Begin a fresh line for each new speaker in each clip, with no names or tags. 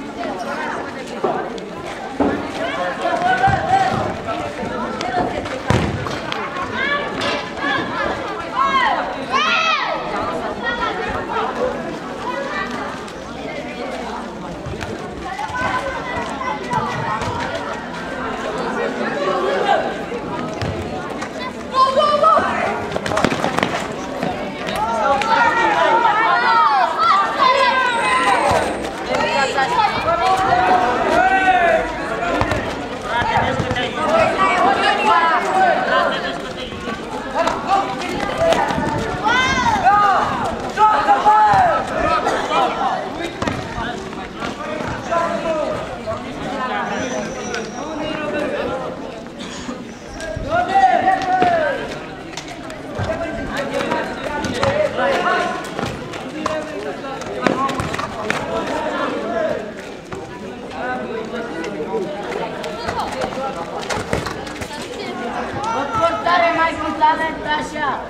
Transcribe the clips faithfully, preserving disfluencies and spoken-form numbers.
Așa!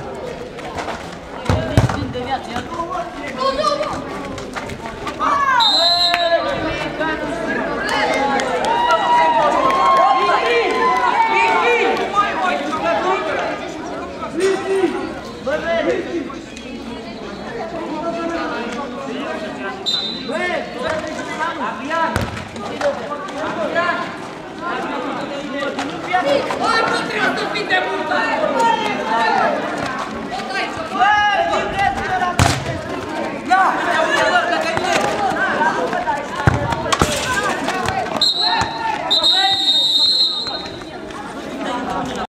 Ești de viață, ia tu! Nu, nu, nu! Bă, vede! Bă, tu să treci de mamă! Avian! Avian! Avian! Hai, bă, trebuie să fii de multă!